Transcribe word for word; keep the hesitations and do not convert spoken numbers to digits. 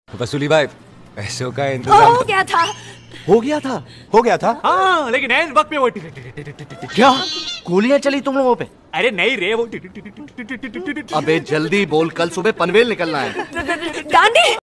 वसूली भाई, पैसों का इंतजाम हो गया था। हो गया था हो गया था। हाँ, लेकिन ऐन वक्त पे वो क्या गोलियां चली तुम लोगों पे? अरे नहीं रे, वो अबे जल्दी बोल, कल सुबह पनवेल निकलना है। गांधी